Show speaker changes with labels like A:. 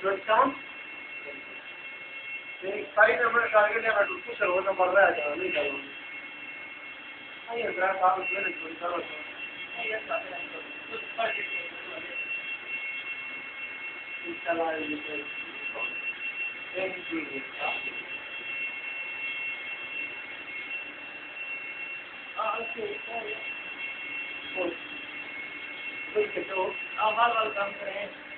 A: काम सारी number target है बट उसको सर्व नंबर रहा है नहीं करो ये ग्राफ आप उसमें नहीं करो ये चला ये एक चीज ओके तो आप बार-बार काम करें